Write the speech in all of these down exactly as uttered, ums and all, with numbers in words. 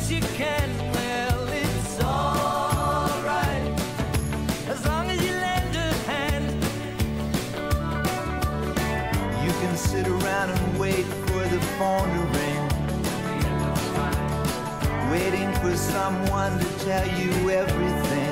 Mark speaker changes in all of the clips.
Speaker 1: as you can. Well, it's alright, as long as you lend a hand.
Speaker 2: You can sit around and wait for the phone to ring, waiting for someone to tell you everything.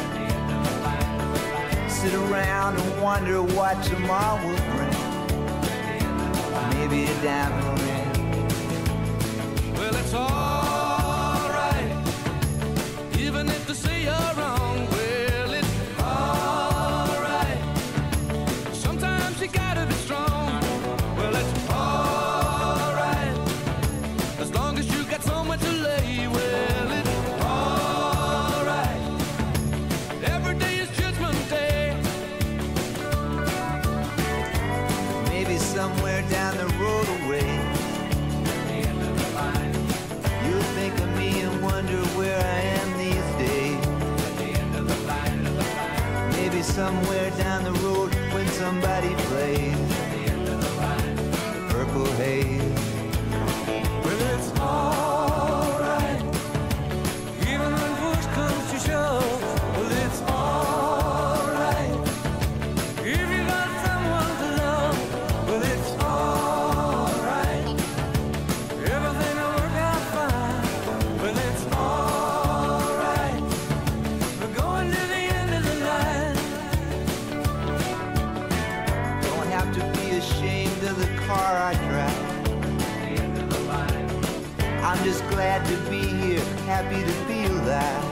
Speaker 2: Sit around and wonder what tomorrow will bring. Maybe a diamond ring.
Speaker 1: Well, it's alright, even if they say you're wrong. Well, it's alright, sometimes you gotta be strong. Well, it's alright, as long as you got somewhere to lay. Well, it's alright, every day is Judgment Day.
Speaker 2: Maybe somewhere down the road away, you'll think of me and wonder where I am these days. Maybe somewhere down the road when somebody plays Purple Haze.
Speaker 1: Well, it's alright, even when push comes to shove. Well, it's alright, if you got someone to love. Well, it's alright, everything will work out fine. Well, it's alright, we're going to the end of the line.
Speaker 2: Don't have to be ashamed of the car I drive. I'm just glad to be here, happy to be alive.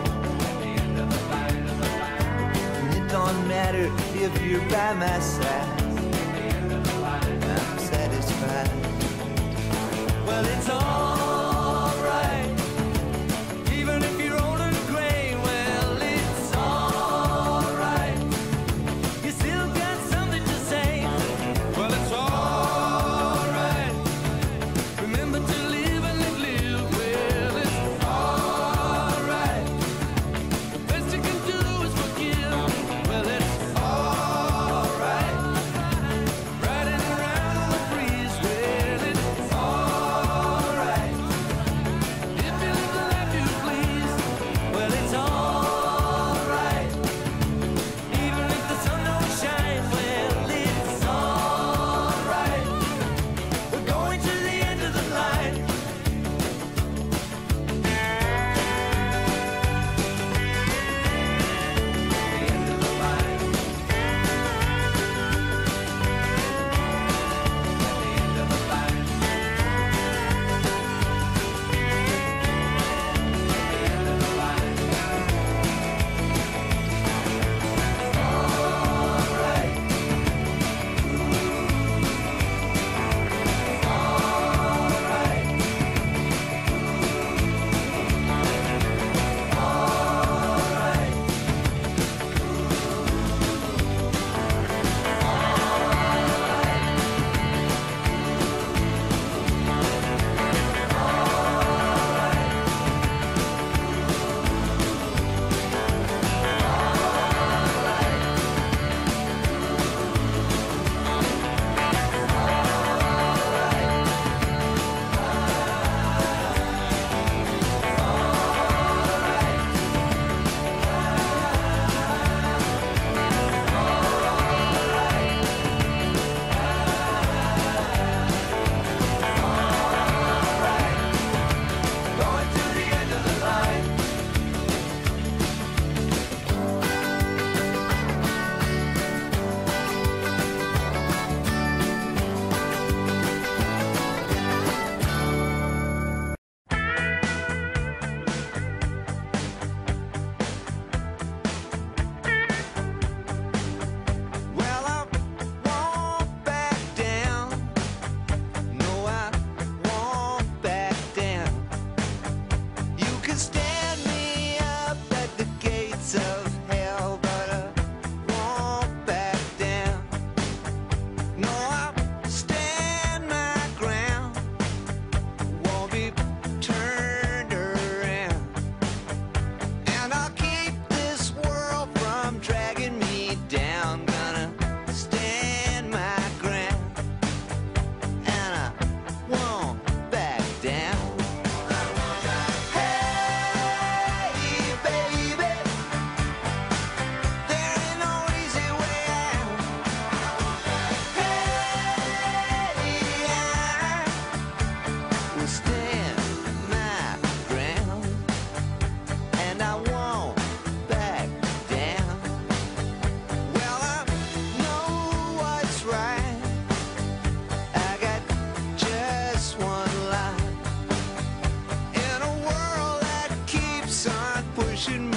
Speaker 2: And it don't matter if you're by my side, I'm satisfied.
Speaker 1: Well, it's alright, even if you're old and gray. Well, it's alright, you still got something to say. Well, it's alright, remember to live and let live. Well, it's alright, the best you can do is forgive. Well, it's alright, riding around on the breeze. Well, it's alright, if you live the life you please. Well, it's alright, even if the sun don't shine. Well, it's alright, we're going to the end of the line. The end of the line. The end of the line. Going to the end of the line.
Speaker 2: Well, I won't back down. No, I won't back down. You can stand me up at the gates of hell, but I won't back down. No, I'll stand my ground, won't be turned around. And I'll keep this world from dragging me down. Gonna stand my ground, and I won't back down. Hey, should